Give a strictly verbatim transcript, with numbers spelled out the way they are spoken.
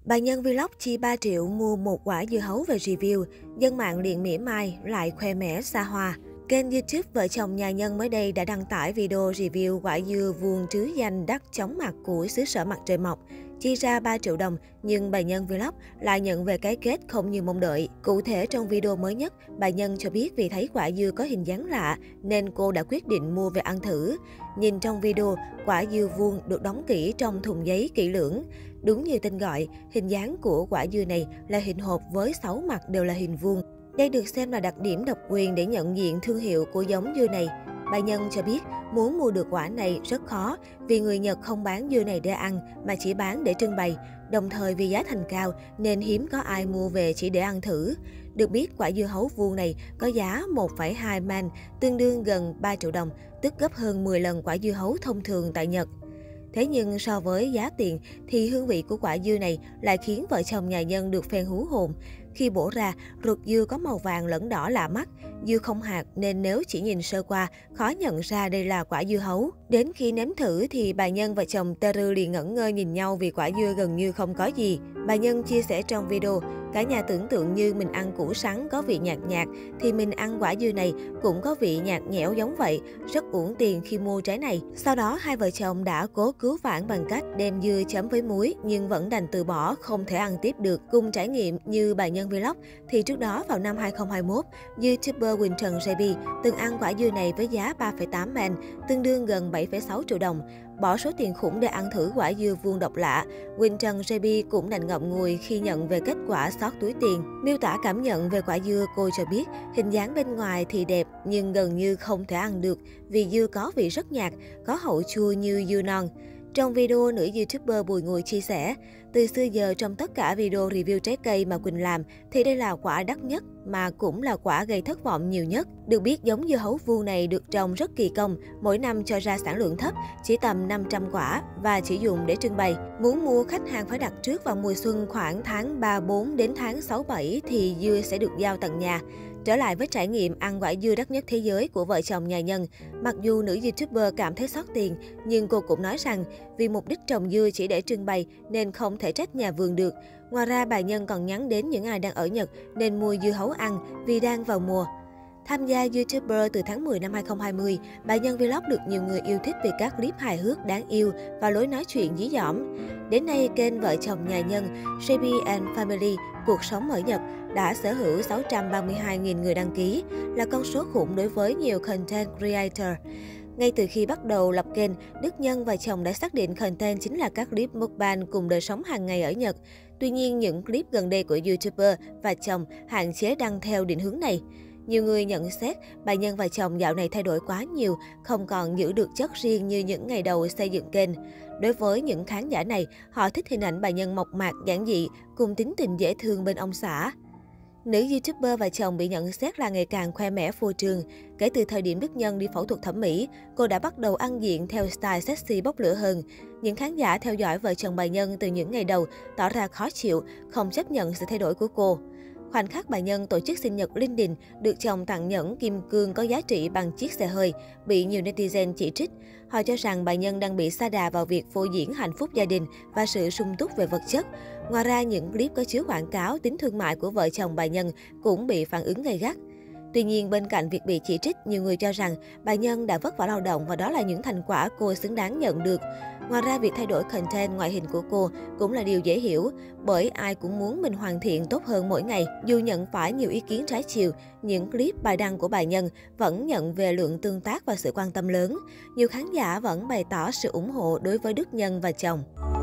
Bà Nhân Vlog chi ba triệu mua một quả dưa hấu về review, dân mạng liền mỉa mai lại khoe mẽ xa hoa. Kênh YouTube Vợ chồng nhà Nhân mới đây đã đăng tải video review quả dưa vuông trứ danh đắt chóng mặt của xứ sở mặt trời mọc. Chi ra ba triệu đồng, nhưng bà Nhân Vlog lại nhận về cái kết không như mong đợi. Cụ thể trong video mới nhất, bà Nhân cho biết vì thấy quả dưa có hình dáng lạ nên cô đã quyết định mua về ăn thử. Nhìn trong video, quả dưa vuông được đóng kỹ trong thùng giấy kỹ lưỡng. Đúng như tên gọi, hình dáng của quả dưa này là hình hộp với sáu mặt đều là hình vuông. Đây được xem là đặc điểm độc quyền để nhận diện thương hiệu của giống dưa này. Bà Nhân cho biết muốn mua được quả này rất khó vì người Nhật không bán dưa này để ăn mà chỉ bán để trưng bày. Đồng thời vì giá thành cao nên hiếm có ai mua về chỉ để ăn thử. Được biết quả dưa hấu vuông này có giá một phẩy hai man, tương đương gần ba triệu đồng, tức gấp hơn mười lần quả dưa hấu thông thường tại Nhật. Thế nhưng so với giá tiền thì hương vị của quả dưa này lại khiến vợ chồng nhà Nhân được phen hú hồn. Khi bổ ra, ruột dưa có màu vàng lẫn đỏ lạ mắt, dưa không hạt nên nếu chỉ nhìn sơ qua, khó nhận ra đây là quả dưa hấu. Đến khi nếm thử thì bà Nhân và chồng Teru liền ngẩn ngơ nhìn nhau vì quả dưa gần như không có gì. Bà Nhân chia sẻ trong video, cả nhà tưởng tượng như mình ăn củ sắn có vị nhạt nhạt, thì mình ăn quả dưa này cũng có vị nhạt nhẽo giống vậy, rất uổng tiền khi mua trái này. Sau đó hai vợ chồng đã cố cứu vãn bằng cách đem dưa chấm với muối nhưng vẫn đành từ bỏ, không thể ăn tiếp được. Cùng trải nghiệm như bà Nhân Vlog thì trước đó vào năm hai không hai mốt, YouTuber Quỳnh Trần gi bê từng ăn quả dưa này với giá ba phẩy tám man, tương đương gần bảy phẩy sáu triệu đồng. Bỏ số tiền khủng để ăn thử quả dưa vuông độc lạ, Quỳnh Trần gi bê cũng đành ngậm ngùi khi nhận về kết quả xót túi tiền. Miêu tả cảm nhận về quả dưa, cô cho biết hình dáng bên ngoài thì đẹp nhưng gần như không thể ăn được vì dưa có vị rất nhạt, có hậu chua như dưa non. Trong video, nữ YouTuber Bùi Ngùi chia sẻ, từ xưa giờ trong tất cả video review trái cây mà Quỳnh làm thì đây là quả đắt nhất mà cũng là quả gây thất vọng nhiều nhất. Được biết giống dưa hấu vuông này được trồng rất kỳ công, mỗi năm cho ra sản lượng thấp, chỉ tầm năm trăm quả và chỉ dùng để trưng bày. Muốn mua khách hàng phải đặt trước vào mùa xuân khoảng tháng ba bốn đến tháng sáu bảy thì dưa sẽ được giao tận nhà. Trở lại với trải nghiệm ăn quả dưa đắt nhất thế giới của vợ chồng nhà Nhân, mặc dù nữ YouTuber cảm thấy xót tiền, nhưng cô cũng nói rằng vì mục đích trồng dưa chỉ để trưng bày nên không thể trách nhà vườn được. Ngoài ra, bà Nhân còn nhắn đến những ai đang ở Nhật nên mua dưa hấu ăn vì đang vào mùa. Tham gia YouTuber từ tháng mười năm hai không hai không, bà Nhân Vlog được nhiều người yêu thích vì các clip hài hước đáng yêu và lối nói chuyện dí dỏm. Đến nay, kênh Vợ chồng nhà Nhân, gi bê and Family, cuộc sống ở Nhật đã sở hữu sáu trăm ba mươi hai nghìn người đăng ký, là con số khủng đối với nhiều content creator. Ngay từ khi bắt đầu lập kênh, Đức Nhân và chồng đã xác định content chính là các clip mukbang cùng đời sống hàng ngày ở Nhật. Tuy nhiên, những clip gần đây của YouTuber và chồng hạn chế đăng theo định hướng này. Nhiều người nhận xét bà Nhân và chồng dạo này thay đổi quá nhiều, không còn giữ được chất riêng như những ngày đầu xây dựng kênh. Đối với những khán giả này, họ thích hình ảnh bà Nhân mộc mạc, giản dị, cùng tính tình dễ thương bên ông xã. Nữ YouTuber và chồng bị nhận xét là ngày càng khoe mẽ phô trương. Kể từ thời điểm Đức Nhân đi phẫu thuật thẩm mỹ, cô đã bắt đầu ăn diện theo style sexy bốc lửa hơn. Những khán giả theo dõi vợ chồng bà Nhân từ những ngày đầu tỏ ra khó chịu, không chấp nhận sự thay đổi của cô. Khoảnh khắc bà Nhân tổ chức sinh nhật linh đình, được chồng tặng nhẫn kim cương có giá trị bằng chiếc xe hơi, bị nhiều netizen chỉ trích. Họ cho rằng bà Nhân đang bị sa đà vào việc phô diễn hạnh phúc gia đình và sự sung túc về vật chất. Ngoài ra, những clip có chứa quảng cáo tính thương mại của vợ chồng bà Nhân cũng bị phản ứng gay gắt. Tuy nhiên, bên cạnh việc bị chỉ trích, nhiều người cho rằng bà Nhân đã vất vả lao động và đó là những thành quả cô xứng đáng nhận được. Ngoài ra, việc thay đổi content ngoại hình của cô cũng là điều dễ hiểu, bởi ai cũng muốn mình hoàn thiện tốt hơn mỗi ngày. Dù nhận phải nhiều ý kiến trái chiều, những clip bài đăng của bà Nhân vẫn nhận về lượng tương tác và sự quan tâm lớn. Nhiều khán giả vẫn bày tỏ sự ủng hộ đối với Đức Nhân và chồng.